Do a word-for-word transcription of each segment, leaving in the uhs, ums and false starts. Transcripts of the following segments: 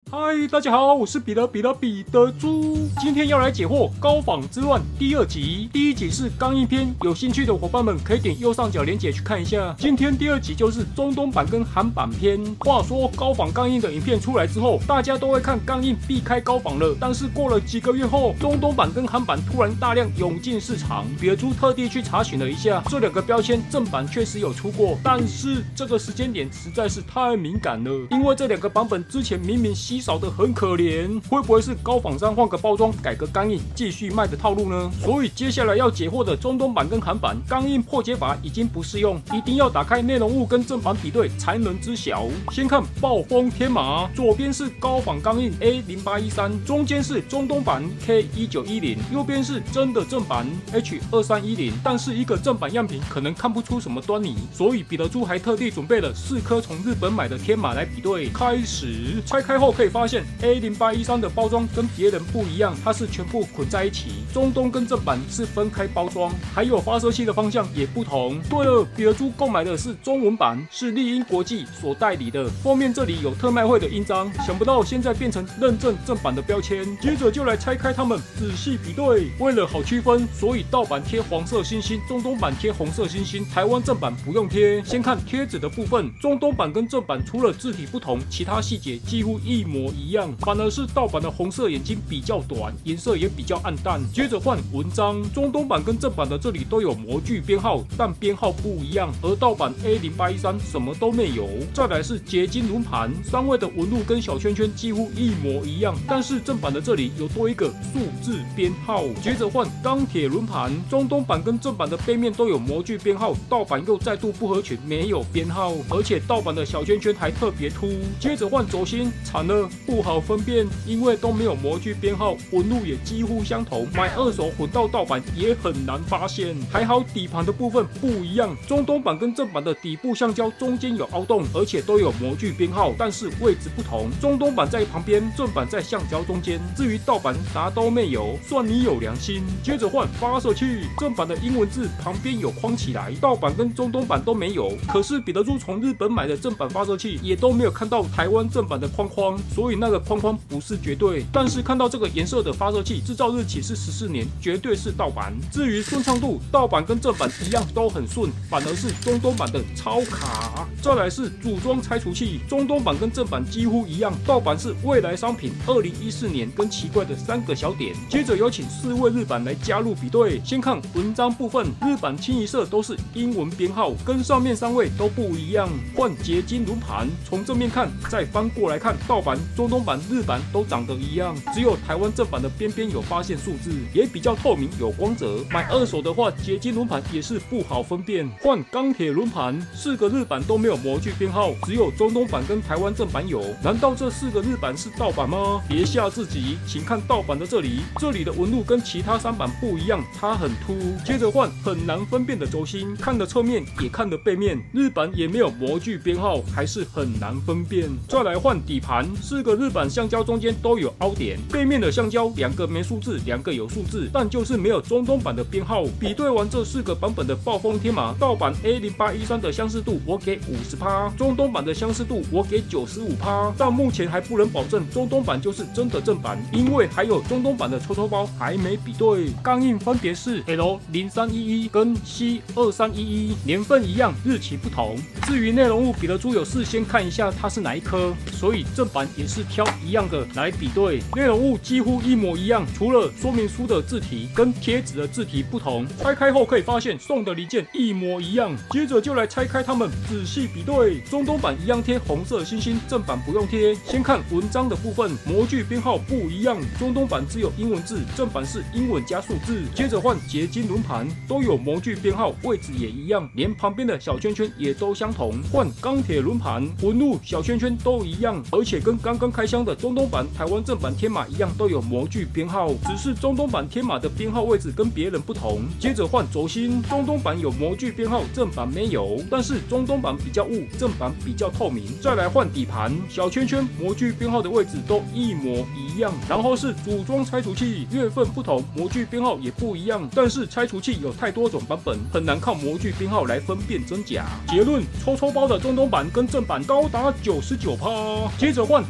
嗨，大家好，我是彼得彼得彼得猪，今天要来解惑《高仿之乱》第二集。第一集是钢印篇，有兴趣的伙伴们可以点右上角链接去看一下。今天第二集就是中东版跟韩版篇。话说高仿钢印的影片出来之后，大家都会看钢印避开高仿了，但是过了几个月后，中东版跟韩版突然大量涌进市场。彼得猪特地去查询了一下，这两个标签正版确实有出过，但是这个时间点实在是太敏感了，因为这两个版本之前明明稀少的很可怜，会不会是高仿商换个包装改个钢印继续卖的套路呢？所以接下来要解惑的中东版跟韩版钢印破解法已经不适用，一定要打开内容物跟正版比对才能知晓。先看暴风天马，左边是高仿钢印 A 零八一三，中间是中东版 K 一九一零，右边是真的正版 H 二三一零，但是一个正版样品可能看不出什么端倪，所以彼得猪还特地准备了四颗从日本买的天马来比对。开始拆开后可以发现 A 零八一三 的包装跟别人不一样，它是全部捆在一起，中东跟正版是分开包装，还有发射器的方向也不同。对了，彼得猪购买的是中文版，是丽英国际所代理的，封面这里有特卖会的印章，想不到现在变成认证正版的标签。接着就来拆开它们，仔细比对。为了好区分，所以盗版贴黄色星星，中东版贴红色星星，台湾正版不用贴。先看贴纸的部分，中东版跟正版除了字体不同，其他细节几乎一模一样，反而是盗版的红色眼睛比较短，颜色也比较暗淡。接着换文章，中东版跟正版的这里都有模具编号，但编号不一样，而盗版 A 零八一三 什么都没有。再来是结晶轮盘，三位的纹路跟小圈圈几乎一模一样，但是正版的这里有多一个数字编号。接着换钢铁轮盘，中东版跟正版的背面都有模具编号，盗版又再度不合群，没有编号，而且盗版的小圈圈还特别凸。接着换轴心，惨了，不好分辨，因为都没有模具编号，纹路也几乎相同，买二手混到盗版也很难发现。还好底盘的部分不一样，中东版跟正版的底部橡胶中间有凹洞，而且都有模具编号，但是位置不同，中东版在旁边，正版在橡胶中间。至于盗版啥都没有，算你有良心。接着换发射器，正版的英文字旁边有框起来，盗版跟中东版都没有。可是彼得猪从日本买的正版发射器也都没有看到台湾正版的框框，所以那个框框不是绝对。但是看到这个颜色的发射器，制造日期是十四年，绝对是盗版。至于顺畅度，盗版跟正版一样都很顺，反而是中东版的超卡。再来是组装拆除器，中东版跟正版几乎一样，盗版是未来商品二零一四年跟奇怪的三个小点。接着有请四位日版来加入比对。先看文章部分，日版清一色都是英文编号，跟上面三位都不一样。换结晶轮盘，从正面看，再翻过来看，盗版、中东版、日版都长得一样，只有台湾正版的边边有发现数字，也比较透明有光泽。买二手的话，结晶轮盘也是不好分辨。换钢铁轮盘，四个日版都没有模具编号，只有中东版跟台湾正版有。难道这四个日版是盗版吗？别吓自己，请看盗版的这里，这里的纹路跟其他三版不一样，它很凸。接着换很难分辨的轴心，看了侧面也看了背面，日版也没有模具编号，还是很难分辨。再来换底盘，四个日版橡胶中间都有凹点，背面的橡胶两个没数字，两个有数字，但就是没有中东版的编号。比对完这四个版本的暴风天马，盗版 A 零八一三 的相似度我给 百分之五十， 中东版的相似度我给 百分之九十五， 但目前还不能保证中东版就是真的正版，因为还有中东版的抽抽包还没比对。钢印分别是 L 零三一一 跟 C 二三一一，年份一样，日期不同。至于内容物，彼得猪有事先看一下它是哪一颗，所以正版也是挑一样的来比对。内容物几乎一模一样，除了说明书的字体跟贴纸的字体不同。拆开后可以发现送的零件一模一样。接着就来拆开它们，仔细比对。中东版一样贴红色星星，正版不用贴。先看文章的部分，模具编号不一样，中东版只有英文字，正版是英文加数字。接着换结晶轮盘，都有模具编号，位置也一样，连旁边的小圈圈也都相同。换钢铁轮盘，纹路、小圈圈都一样，而且跟刚刚开箱的中东版、台湾正版天马一样，都有模具编号，只是中东版天马的编号位置跟别人不同。接着换轴心，中东版有模具编号，正版没有，但是中东版比较雾，正版比较透明。再来换底盘，小圈圈模具编号的位置都一模一样。然后是组装拆除器，月份不同，模具编号也不一样，但是拆除器有太多种版本，很难靠模具编号来分辨真假。结论：抽抽包的中东版跟正版高达 百分之九十九。接着换韩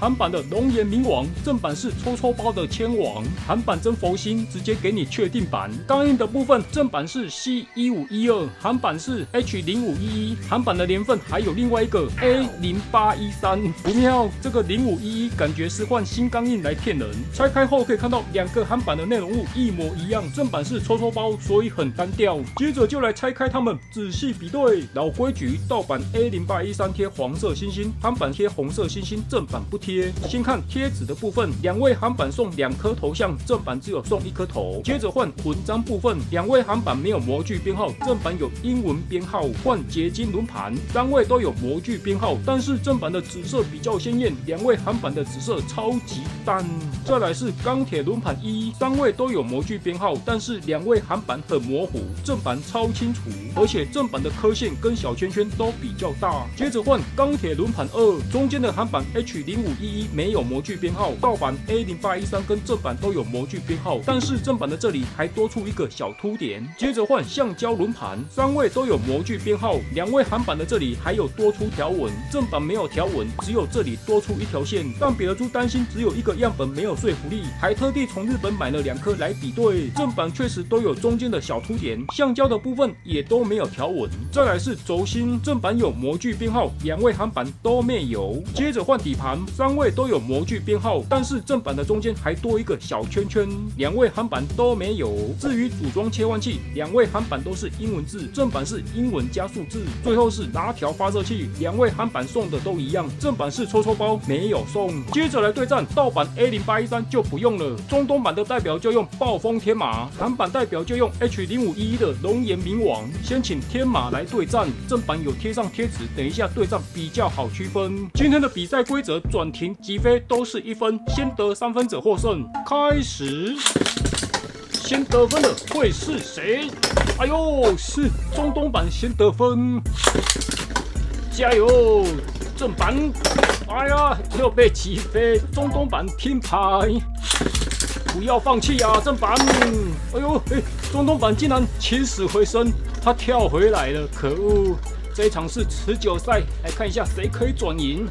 韩版的龙岩冥王，正版是抽抽包的千王，韩版真佛心，直接给你确定版。钢印的部分，正版是 C 一五一二，韩版是 H 零五一一，韩版的年份还有另外一个 A 零八一三，不妙，这个零五一一感觉是换新钢印来骗人。拆开后可以看到两个韩版的内容物一模一样，正版是抽抽包，所以很单调。接着就来拆开它们，仔细比对。老规矩，盗版 A 零八一三贴黄色星星，韩版贴红色星星，正版不贴。先看贴纸的部分，两位韩版送两颗头像，正版只有送一颗头。接着换纹章部分，两位韩版没有模具编号，正版有英文编号。换结晶轮盘，三位都有模具编号，但是正版的紫色比较鲜艳，两位韩版的紫色超级淡。再来是钢铁轮盘一，三位都有模具编号，但是两位韩版很模糊，正版超清楚，而且正版的刻线跟小圈圈都比较大。接着换钢铁轮盘二，中间的韩版 H 零五一一没有模具编号，盗版 A 零八一三跟正版都有模具编号，但是正版的这里还多出一个小凸点。接着换橡胶轮盘，三位都有模具编号，两位韩版的这里还有多出条纹，正版没有条纹，只有这里多出一条线。但比得出担心只有一个样本没有说服力，还特地从日本买了两颗来比对，正版确实都有中间的小凸点，橡胶的部分也都没有条纹。再来是轴心，正版有模具编号，两位韩版都没有。接着换底盘，三位都有模具编号，但是正版的中间还多一个小圈圈，两位韩版都没有。至于组装切换器，两位韩版都是英文字，正版是英文加数字。最后是拉条发射器，两位韩版送的都一样，正版是抽抽包，没有送。接着来对战，盗版 A 零八一三就不用了，中东版的代表就用暴风天马，韩版代表就用 H 零五一一的龙岩冥王。先请天马来对战，正版有贴上贴纸，等一下对战比较好区分。今天的比赛规则，转停击飞都是一分，先得三分者获胜。开始。先得分的会是谁？哎呦，是中东版先得分，加油！正版，哎呀，又被击飞，中东版听牌，不要放弃啊！正版，哎呦，哎，中东版竟然起死回生，他跳回来了，可恶！这一场是持久赛，来看一下谁可以转赢。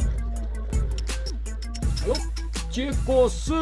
哎呦，结果是。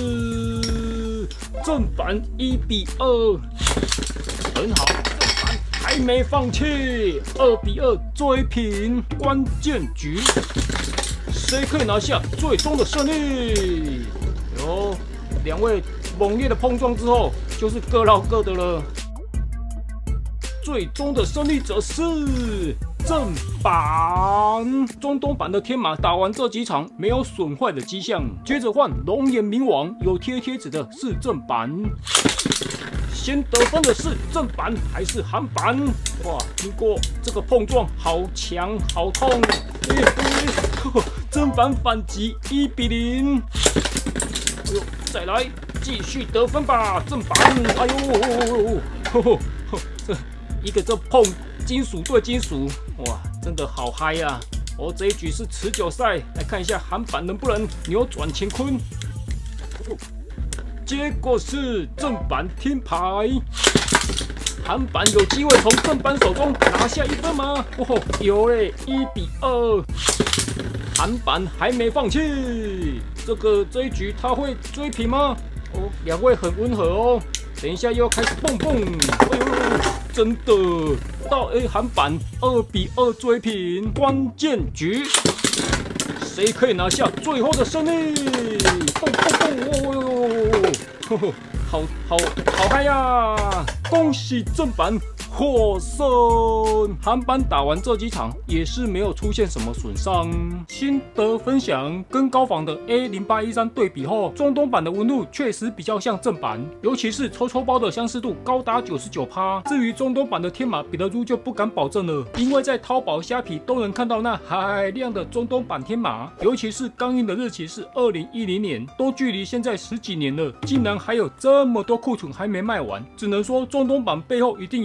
正版一比二，很好。正版还没放弃，二比二追平。关键局，谁可以拿下最终的胜利？有两位猛烈的碰撞之后，就是各绕各的了。最终的胜利者是正版。中东版的天马打完这几场没有损坏的迹象，接着换龙岩冥王，有贴贴纸的是正版。先得分的是正版还是韩版？哇，经过这个碰撞，好强，好痛！哎哎，正版反击一比零。哎呦，再来，继续得分吧，正版！哎呦，呵呵呵，这一个这碰金属对金属，哇，真的好嗨呀、啊！哦，这一局是持久赛，来看一下韩版能不能扭转乾坤。哦、结果是正版听牌，韩版有机会从正版手中拿下一分吗？哦，有嘞，一比二。韩版还没放弃，这个这一局他会追平吗？哦，两位很温和哦。等一下又要开始蹦蹦，哎呦，真的到 A 韩版二比二追平，关键局，谁可以拿下最后的胜利？蹦蹦蹦，哦，呵呵，好好好嗨呀！恭喜正版获胜。韩版打完这几场也是没有出现什么损伤。心得分享：跟高仿的 A 零八一三对比后，中东版的纹路确实比较像正版，尤其是抽抽包的相似度高达 百分之九十九。至于中东版的天马比得猪就不敢保证了，因为在淘宝、虾皮都能看到那海量的中东版天马，尤其是刚印的日期是二零一零年，都距离现在十几年了，竟然还有这么多库存还没卖完，只能说中东版背后一定有高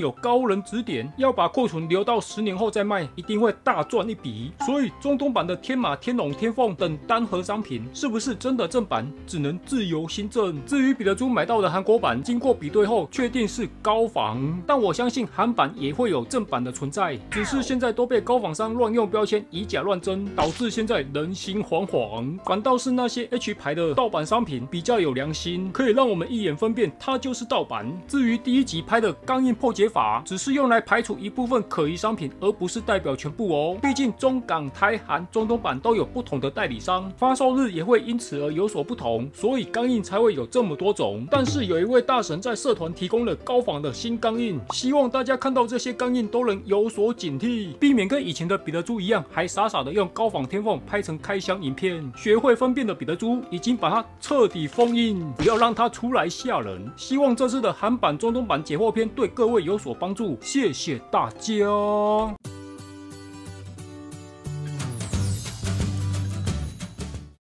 高人指点，要把库存留到十年后再卖，一定会大赚一笔。所以中东版的天马、天龙、天凤等单盒商品是不是真的正版，只能自由心证。至于彼得猪买到的韩国版，经过比对后确定是高仿，但我相信韩版也会有正版的存在，只是现在都被高仿商乱用标签，以假乱真，导致现在人心惶惶。反倒是那些 H 牌的盗版商品比较有良心，可以让我们一眼分辨它就是盗版。至于第一集拍的钢印破解法，只是用来排除一部分可疑商品，而不是代表全部哦。毕竟中港台韩中东版都有不同的代理商，发售日也会因此而有所不同，所以钢印才会有这么多种。但是有一位大神在社团提供了高仿的新钢印，希望大家看到这些钢印都能有所警惕，避免跟以前的彼得猪一样，还傻傻的用高仿天凤拍成开箱影片。学会分辨的彼得猪已经把它彻底封印，不要让它出来吓人。希望这次的韩版、中东版解惑篇对各位有所帮助，谢谢大家。